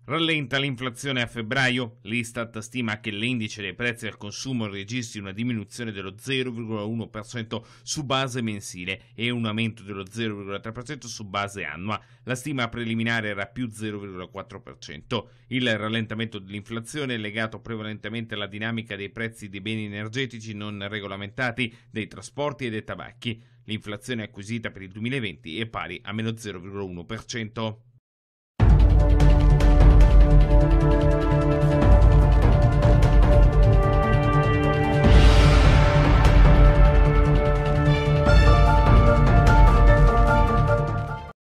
Rallenta l'inflazione a febbraio. L'Istat stima che l'indice dei prezzi al consumo registri una diminuzione dello 0,1% su base mensile e un aumento dello 0,3% su base annua. La stima preliminare era più 0,4%. Il rallentamento dell'inflazione è legato prevalentemente alla dinamica dei prezzi dei beni energetici non regolamentati, dei trasporti e dei tabacchi. L'inflazione acquisita per il 2020 è pari a meno 0,1%.